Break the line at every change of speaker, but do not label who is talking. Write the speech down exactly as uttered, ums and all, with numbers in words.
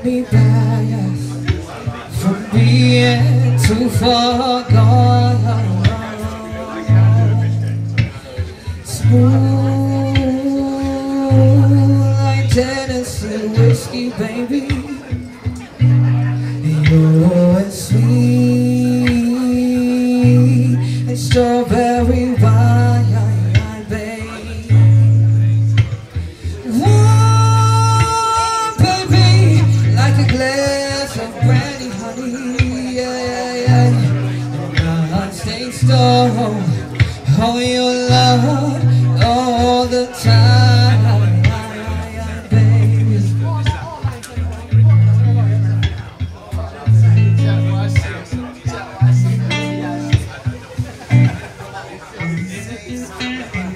me back from being too far gone. Smooth like Tennessee whiskey, baby. You're as sweet as strawberry wine, babe. Warm, baby, like a glass of brandy, honey. Yeah, yeah, yeah. And I stay strong on your love all the time, baby. Thank you.